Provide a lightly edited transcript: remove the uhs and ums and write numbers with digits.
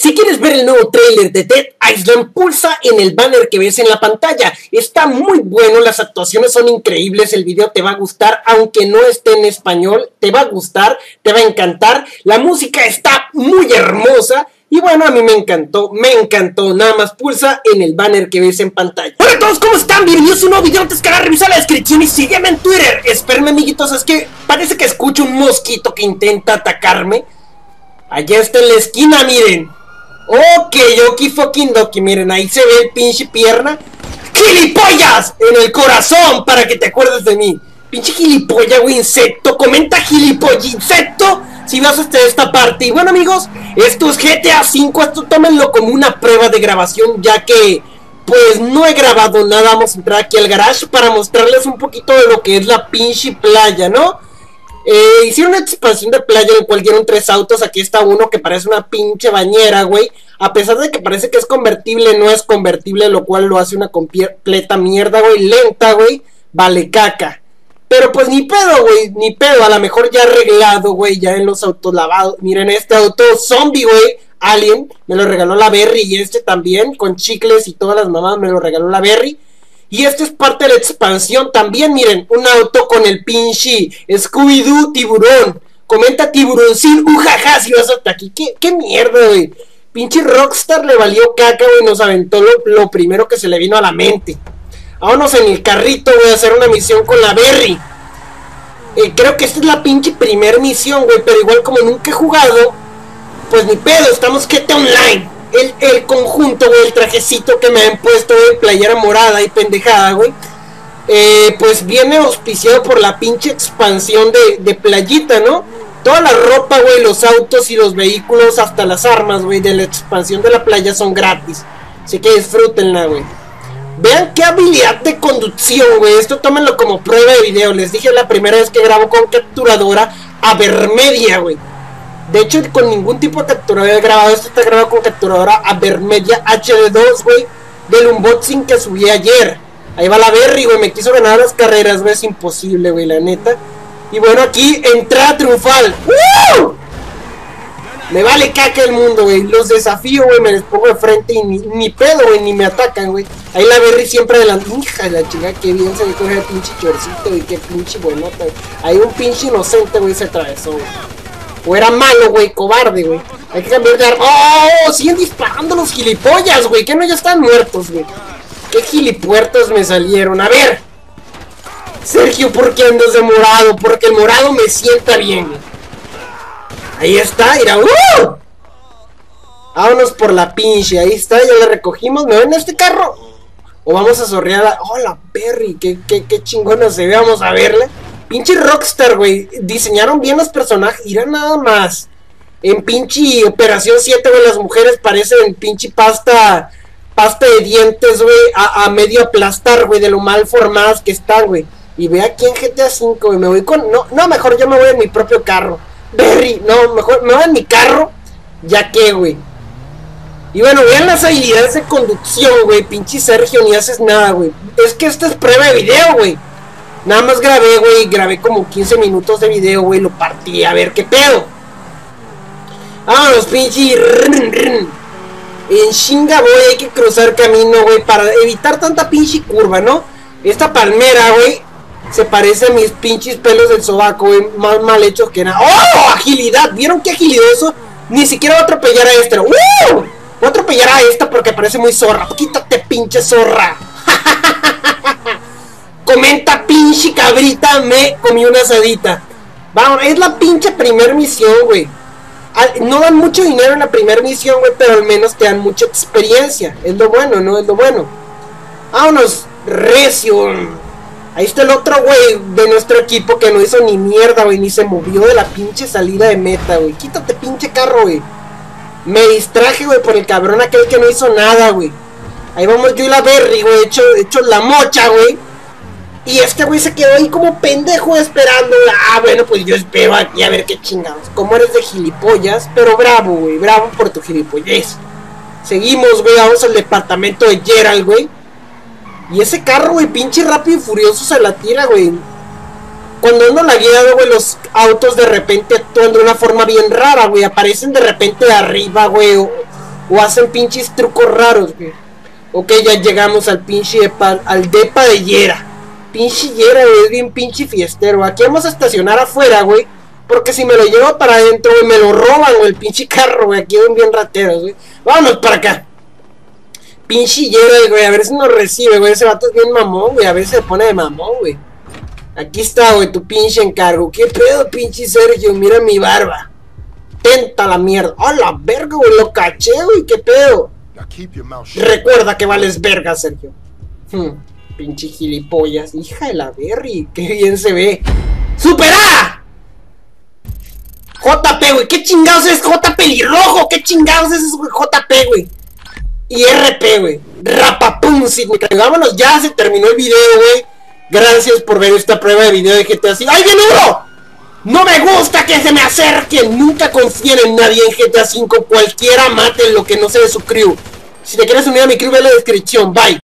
Si quieres ver el nuevo tráiler de Dead Island, pulsa en el banner que ves en la pantalla. Está muy bueno, las actuaciones son increíbles, el video te va a gustar, aunque no esté en español, te va a gustar, te va a encantar. La música está muy hermosa y bueno, a mí me encantó, nada más pulsa en el banner que ves en pantalla. Hola a todos, ¿cómo están? Bienvenidos a un nuevo video, antes que nada revisa la descripción y sígueme en Twitter. Espérenme, amiguitos, es que parece que escucho un mosquito que intenta atacarme. Allá está en la esquina, miren. Ok, oki fucking doki, miren, ahí se ve el pinche pierna. ¡Gilipollas! En el corazón, para que te acuerdes de mí. Pinche gilipollas, güey, insecto. Comenta gilipollas, insecto, si vas hasta esta parte. Y bueno, amigos, esto es GTA V. Esto tómenlo como una prueba de grabación, ya que pues no he grabado nada. Vamos a entrar aquí al garage para mostrarles un poquito de lo que es la pinche playa, ¿no? Hicieron una expansión de playa en la cual dieron 3 autos. Aquí está uno que parece una pinche bañera, güey. A pesar de que parece que es convertible, no es convertible, lo cual lo hace una completa mierda, güey. Lenta, güey. Vale caca. Pero pues ni pedo, güey, ni pedo. A lo mejor ya arreglado, güey, ya en los autos lavados. Miren este auto zombie, güey. Alien, me lo regaló la Berry. Y este también, con chicles y todas las mamás, me lo regaló la Berry. Y este es parte de la expansión también, miren, un auto con el pinche Scooby-Doo tiburón. Comenta tiburoncín, ujaja, si vas hasta aquí. ¿Qué mierda, güey? Pinche Rockstar le valió caca, güey, nos aventó lo primero que se le vino a la mente. Vámonos en el carrito, voy a hacer una misión con la Berry. Creo que esta es la pinche primer misión, güey, pero igual como nunca he jugado, pues ni pedo, estamos GTA Online. El conjunto, güey, el trajecito que me han puesto, güey, playera morada y pendejada, güey, pues viene auspiciado por la pinche expansión de playita, ¿no? Toda la ropa, güey, los autos y los vehículos, hasta las armas, güey, de la expansión de la playa son gratis. Así que disfrútenla, güey. Vean qué habilidad de conducción, güey. Esto tómenlo como prueba de video. Les dije la primera vez que grabo con capturadora Avermedia, güey. De hecho, con ningún tipo de capturadora he grabado. Esto está grabado con capturadora Avermedia HD2, güey, del unboxing que subí ayer. Ahí va la Berry, güey, me quiso ganar las carreras, güey, es imposible, güey, la neta. Y bueno, aquí, entrada triunfal. ¡Woo! Me vale caca el mundo, güey, los desafío, güey, me les pongo de frente y ni pedo, güey, ni me atacan, güey. Ahí la Berry siempre adelante. Hija de la chica, qué bien se me coge el pinche chorcito, güey, qué pinche buenota, güey. Ahí un pinche inocente, güey, se atravesó, güey. O era malo, güey, cobarde, güey. Hay que cambiar de arma. ¡Oh! Siguen disparando los gilipollas, güey. Que no, ya están muertos, güey. Qué gilipuertos me salieron. A ver, Sergio, ¿por qué andas de morado? Porque el morado me sienta bien, güey. Ahí está, mira. Vámonos por la pinche. Ahí está, ya la recogimos. ¿Me ven este carro? O vamos a zorrear a... ¡Oh, la Berry! Qué chingona se ve. Vamos a verla. Pinche Rockstar, güey, diseñaron bien los personajes. Irá nada más. En pinche Operación 7, güey, las mujeres parecen pinche pasta de dientes, güey, a medio aplastar, güey, de lo mal formadas que están, güey. Y ve aquí en GTA V, güey, me voy con... No, mejor yo me voy en mi propio carro. Berry, no, mejor me voy en mi carro. Ya que, güey. Y bueno, vean las habilidades de conducción, güey. Pinche Sergio, ni haces nada, güey. Es que esta es prueba de video, güey. Nada más grabé, güey, grabé como 15 minutos de video, güey, lo partí, a ver qué pedo. Vámonos, pinche. En chinga, güey, hay que cruzar camino, güey, para evitar tanta pinche curva, ¿no? Esta palmera, güey, se parece a mis pinches pelos del sobaco, güey, más mal hechos que nada. ¡Oh! Agilidad, ¿vieron qué agilidoso? Ni siquiera voy a atropellar a esta. Voy a atropellar a esta porque parece muy zorra. Quítate, pinche zorra. Comenta, pinche cabrita, me comí una asadita. Vamos, es la pinche primer misión, güey. No dan mucho dinero en la primer misión, güey, pero al menos te dan mucha experiencia. Es lo bueno, ¿no? Es lo bueno. Vámonos, recio. Ahí está el otro, güey, de nuestro equipo que no hizo ni mierda, güey, ni se movió de la pinche salida de meta, güey. Quítate, pinche carro, güey. Me distraje, güey, por el cabrón aquel que no hizo nada, güey. Ahí vamos yo y la Berry, güey, hecho la mocha, güey. Y este güey se quedó ahí como pendejo esperando. Ah, bueno, pues yo espero aquí a ver qué chingados. Como eres de gilipollas, pero bravo, güey. Bravo por tu gilipollez. Seguimos, güey, vamos al departamento de Gerald, güey. Y ese carro, güey, pinche rápido y furioso se la tira, güey. Cuando ando lagueado, güey, los autos de repente actúan de una forma bien rara, güey. Aparecen de repente de arriba, güey. O hacen pinches trucos raros, güey. Ok, ya llegamos al pinche al depa de Yera. Pinche Yera, güey, es bien pinche fiestero. Aquí vamos a estacionar afuera, güey. Porque si me lo llevo para adentro, güey, me lo roban, güey, el pinche carro, güey. Aquí ven bien rateros, güey. Vámonos para acá. Pinche Yera, güey, a ver si nos recibe, güey. Ese vato es bien mamón, güey. A ver si se pone de mamón, güey. Aquí está, güey, tu pinche encargo. ¿Qué pedo, pinche Sergio? Mira mi barba. Tenta la mierda. ¡Oh, la verga, güey! Lo caché, güey. ¿Qué pedo? Recuerda que vales verga, Sergio. Pinche gilipollas. Hija de la berry. Qué bien se ve. ¡Supera! JP, güey. ¿Qué chingados es J pelirrojo? ¿Qué chingados es eso, güey? JP, güey. Y RP, güey. Rapapum, sí. Vámonos, ya se terminó el video, güey. Gracias por ver esta prueba de video de GTA V. ¡Ay, viene uno! No me gusta que se me acerquen. Nunca confíen en nadie en GTA V. Cualquiera mate lo que no sea de su crew. Si te quieres unir a mi crew, ve en la descripción. Bye.